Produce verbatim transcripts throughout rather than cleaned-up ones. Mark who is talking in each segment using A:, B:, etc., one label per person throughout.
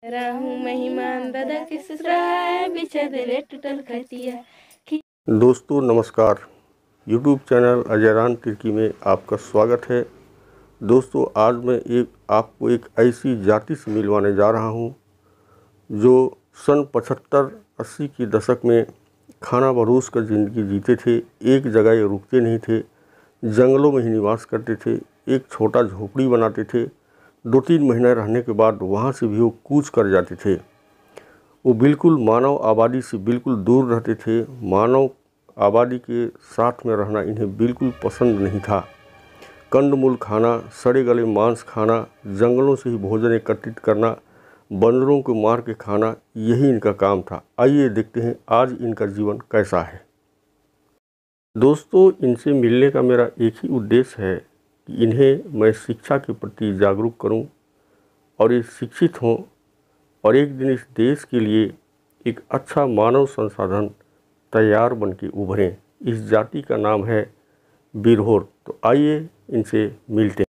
A: राहू मेहमान दादा के ससुराल बिछा दे टूटल खटिया।
B: दोस्तों नमस्कार, यूट्यूब चैनल अजयरान तिर्की में आपका स्वागत है। दोस्तों आज मैं एक आपको एक ऐसी जाति से मिलवाने जा रहा हूं जो सन पचहत्तर अस्सी के दशक में खाना बरोस कर ज़िंदगी जीते थे। एक जगह ये रुकते नहीं थे, जंगलों में ही निवास करते थे, एक छोटा झोपड़ी बनाते थे। दो तीन महीने रहने के बाद वहाँ से भी वो कूच कर जाते थे। वो बिल्कुल मानव आबादी से बिल्कुल दूर रहते थे। मानव आबादी के साथ में रहना इन्हें बिल्कुल पसंद नहीं था। कंदमूल खाना, सड़े गले मांस खाना, जंगलों से ही भोजन एकत्रित करना, बंदरों को मार के खाना, यही इनका काम था। आइए देखते हैं आज इनका जीवन कैसा है। दोस्तों इनसे मिलने का मेरा एक ही उद्देश्य है कि इन्हें मैं शिक्षा के प्रति जागरूक करूं और ये शिक्षित हों और एक दिन इस देश के लिए एक अच्छा मानव संसाधन तैयार बन के उभरें। इस जाति का नाम है बिरहोर। तो आइए इनसे मिलते हैं।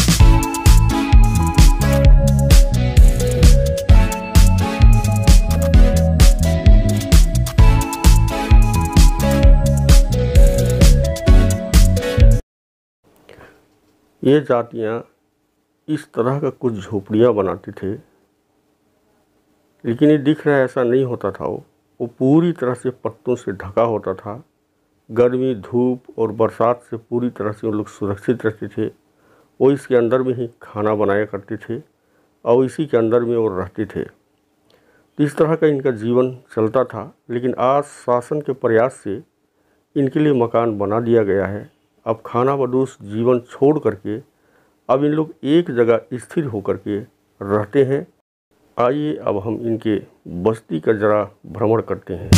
B: ये जातियाँ इस तरह का कुछ झोपड़ियाँ बनाते थे, लेकिन ये दिख रहा है ऐसा नहीं होता था। वो वो पूरी तरह से पत्तों से ढका होता था। गर्मी, धूप और बरसात से पूरी तरह से वो लोग सुरक्षित रहते थे। वो इसके अंदर में ही खाना बनाया करते थे और इसी के अंदर में वो रहते थे। तो इस तरह का इनका जीवन चलता था। लेकिन आज शासन के प्रयास से इनके लिए मकान बना दिया गया है। अब खाना बदोश जीवन छोड़ करके अब इन लोग एक जगह स्थिर होकर के रहते हैं। आइए अब हम इनके बस्ती का जरा भ्रमण करते हैं।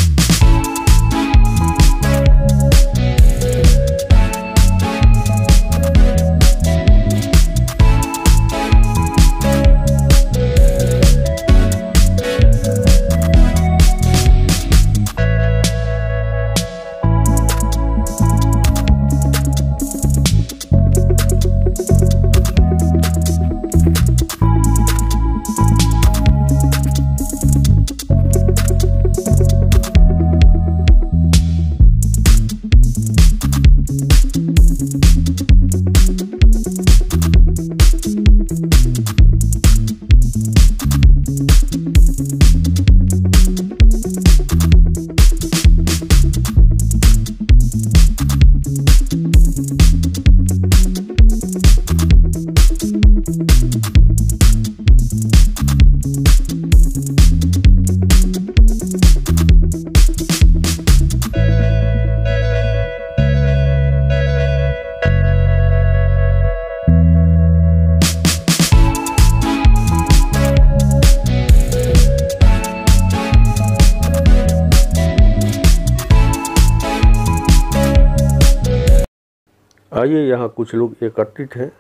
B: आइए यहाँ कुछ लोग एकत्रित हैं।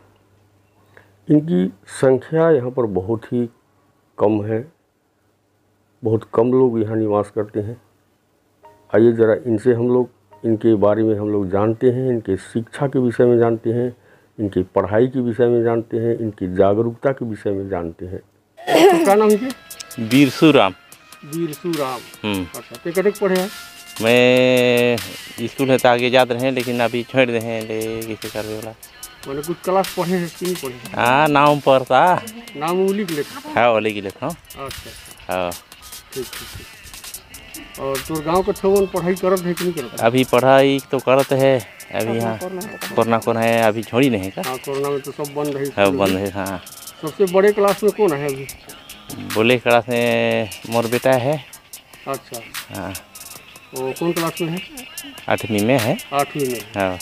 B: इनकी संख्या यहाँ पर बहुत ही कम है, बहुत कम लोग यहाँ निवास करते हैं। आइए ज़रा इनसे हम लोग इनके बारे में हम लोग जानते हैं, इनके शिक्षा के विषय में जानते हैं, इनकी पढ़ाई के विषय में जानते हैं, इनकी जागरूकता के विषय में जानते हैं। तो क्या नाम है?
C: बीरसू राम।
B: बीरसू राम।
C: अच्छा,
B: ते कटे पढ़े हैं?
C: मैं स्कूल है तो आगे जाते रहे, लेकिन अभी छोड़ दे हैं ले किसी कर वाला।
B: मैंने कुछ क्लास पढ़े हैं कि नहीं पढ़े?
C: हाँ नाम पढ़ता,
B: नाम वो लिख लेता।
C: हाँ वो लिख लेता हूँ।
B: अच्छा
C: हाँ
B: ठीक ठीक। और तो गांव के छवन पढ़ाई करत है कि नहीं करत?
C: अभी पढ़ाई तो करत है। अभी हाँ कोरोना कौन है, अभी छोड़ी नहीं का।
B: हाँ कोरोना में तो सब बंद है।
C: हाँ बंद है। हाँ
B: सबसे बड़े क्लास में कौन है अभी?
C: बोले क्लास में मोर बेटा है।
B: अच्छा
C: हाँ
B: वो कौन क्लास में है?
C: आठवीं में है।
B: आठवीं में।
C: हाँ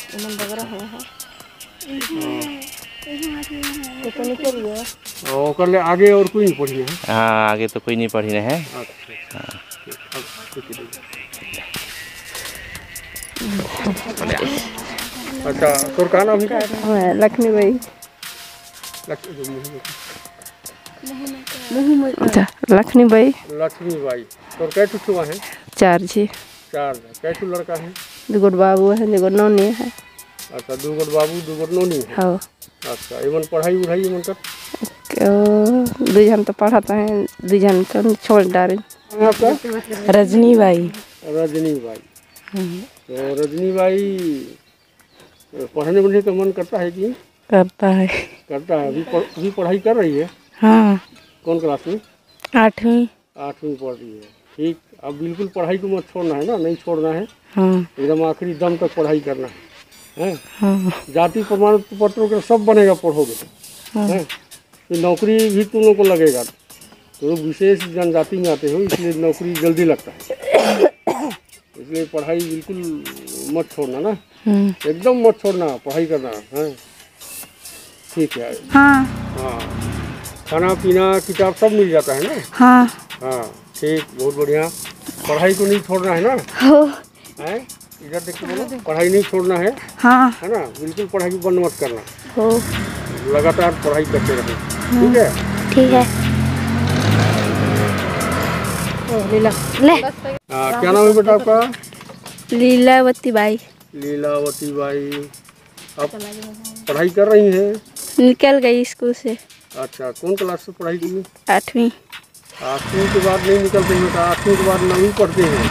B: और कर ले आगे और कोई नहीं पढ़ी है?
C: हाँ आगे तो कोई नहीं पढ़ी है।
B: अच्छा तो क्या नाम है?
A: लक्ष्मी बाई। अच्छा लक्ष्मी बाई।
B: लक्ष्मी बाई। तो कै ठुआ है?
A: चार जी।
B: चार कै ठु लड़का है?
A: दुगो बाबू है, दुगो नौनी है।
B: अच्छा दुगो बाबू दुगो नौनी है।
A: हाँ।
B: अच्छा एवन पढ़ाई उढ़ाई मन कर
A: दो जन तो पढ़ाता है, दो जन तो छोड़ डाले।
B: आपका
A: रजनी बाई।
B: रजनी बाई। तो रजनी बाई पढ़ने वढ़ने का मन करता है कि
A: करता है?
B: करता है। अभी पढ़, अभी पढ़ाई कर रही है?
A: हाँ।
B: कौन क्लास में?
A: आठवीं।
B: आठवीं पढ़ रही है। ठीक। अब बिल्कुल पढ़ाई को मत छोड़ना है ना, नहीं छोड़ना है।
A: हाँ।
B: एकदम आखिरी दम तक पढ़ाई करना है, है?
A: हाँ।
B: जाति प्रमाण पत्रों के सब बनेगा पढ़ोगे तो,
A: हाँ।
B: है? तो नौकरी भी तुम लोग को लगेगा। तो लोग विशेष जनजाति में आते हो, इसलिए नौकरी जल्दी लगता है। इसलिए पढ़ाई बिल्कुल मत छोड़ना ना, एकदम मत छोड़ना, पढ़ाई करना है। ठीक है।
A: हाँ।
B: हाँ, खाना पीना किताब सब मिल जाता है ना?
A: हाँ।
B: हाँ ठीक, बहुत बढ़िया। पढ़ाई को नहीं छोड़ना है ना?
A: हो।
B: है? इधर देख के बोलो, पढ़ाई नहीं छोड़ना है।
A: हाँ।
B: है ना? बिल्कुल पढ़ाई को बंद मत करना।
A: हो।
B: लगातार पढ़ाई करते रहो। ठीक है?
A: ठीक है। लीला ले।
B: हाँ, क्या नाम है बेटा आपका?
A: लीलावती बाई।
B: लीलावती बाई। आप पढ़ाई कर रही हैं?
A: निकल गई स्कूल से।
B: अच्छा, कौन क्लास से पढ़ाई की?
A: आठवीं।
B: आठवीं के बाद नहीं निकलते हैं बेटा, आठवीं के बाद नवीं पढ़ते हैं।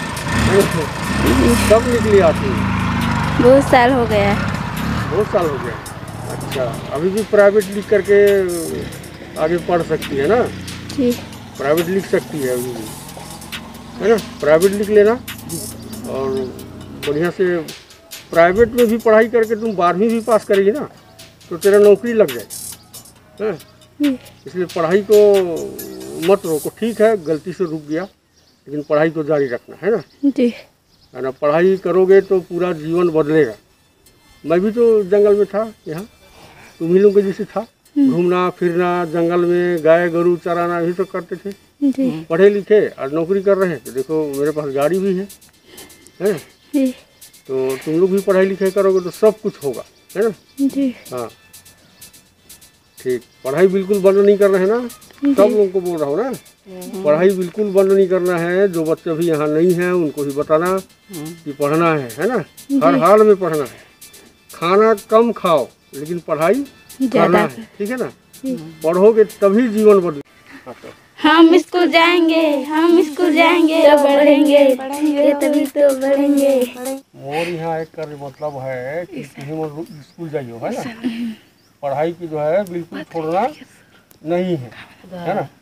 B: कब निकली आठवीं?
A: बहुत साल हो गया।
B: बहुत साल हो गया। अच्छा, अभी भी प्राइवेट लिख करके आगे पढ़ सकती है ना?
A: जी।
B: प्राइवेट लिख सकती है अभी भी, है ना? प्राइवेट लिख लेना और बढ़िया से प्राइवेट में भी पढ़ाई करके तुम बारहवीं भी पास करेगी ना, तो तेरा नौकरी लग जाए, है? इसलिए पढ़ाई को मत रोको। ठीक है, गलती से रुक गया, लेकिन पढ़ाई को जारी रखना है ना?
A: जी।
B: है ना? पढ़ाई करोगे तो पूरा जीवन बदलेगा। मैं भी तो जंगल में था, यहाँ तुम ही लोग के जैसे था, घूमना फिरना जंगल में, गाय गरू चराना, यही तो करते थे।
A: जी।
B: पढ़े लिखे और नौकरी कर रहे हैं, तो देखो मेरे पास गाड़ी भी है, है?
A: जी।
B: तो तुम लोग भी पढ़ाई लिखाई करोगे तो सब कुछ होगा, है ना?
A: जी।
B: हाँ ठीक। पढ़ाई बिल्कुल बंद नहीं करना है ना, सब लोगों को बोल रहा हूँ ना, पढ़ाई बिल्कुल बंद नहीं करना है। जो बच्चे भी यहाँ नहीं हैं उनको भी बताना कि पढ़ना है, है ना? हर हाल में पढ़ना है। खाना कम खाओ लेकिन पढ़ाई करना है, ठीक है ना? पढ़ोगे तभी जीवन बदले।
A: हम स्कूल जाएंगे, हम स्कूल जाएंगे तो बढ़ेंगे, पढ़ेंगे तभी तो बढ़ेंगे।
B: मोर यहाँ एक कर मतलब है कि तुम स्कूल जाइयो, है ना? पढ़ाई की जो है बिल्कुल छोड़ना नहीं है, है ना?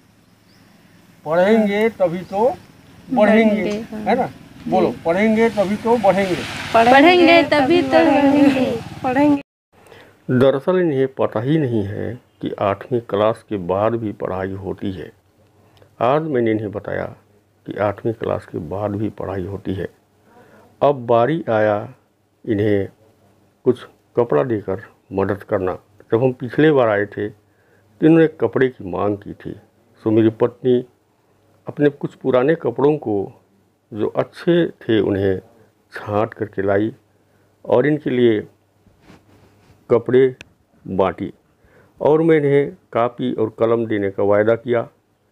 B: पढ़ेंगे तभी तो बढ़ेंगे, है ना? बोलो, पढ़ेंगे तभी तो बढ़ेंगे।
A: पढ़ेंगे तभी तो बढ़ेंगे। पढ़ेंगे।
B: दरअसल इन्हें पता ही नहीं है कि आठवीं क्लास के बाद भी पढ़ाई होती है। आज मैंने इन्हें बताया कि आठवीं क्लास के बाद भी पढ़ाई होती है। अब बारी आया इन्हें कुछ कपड़ा देकर मदद करना। जब हम पिछले बार आए थे तो इन्होंने कपड़े की मांग की थी, सो मेरी पत्नी अपने कुछ पुराने कपड़ों को जो अच्छे थे उन्हें छांट करके लाई और इनके लिए कपड़े बांटी और मैंने कापी और कलम देने का वायदा किया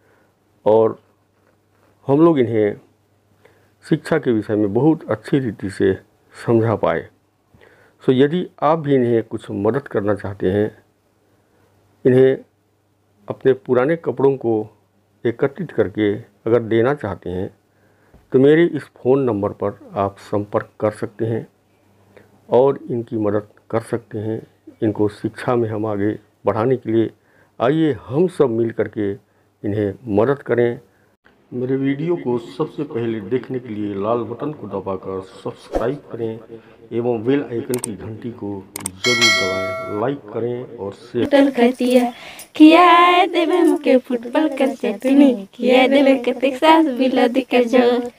B: और हम लोग इन्हें शिक्षा के विषय में बहुत अच्छी रीति से समझा पाए। सो यदि आप भी इन्हें कुछ मदद करना चाहते हैं, इन्हें अपने पुराने कपड़ों को एकत्रित करके अगर देना चाहते हैं तो मेरे इस फ़ोन नंबर पर आप संपर्क कर सकते हैं और इनकी मदद कर सकते हैं। इनको शिक्षा में हम आगे बढ़ाने के लिए आइए हम सब मिल करके इन्हें मदद करें। मेरे वीडियो को सबसे पहले देखने के लिए लाल बटन को दबाकर सब्सक्राइब करें एवं बेल आइकन की घंटी को जरूर दबाएं, लाइक करें और शेयर
A: करें। किया देवे मुके फुटबॉल कर चटनी, किया देवे के टेक्सास बिला दिकर जो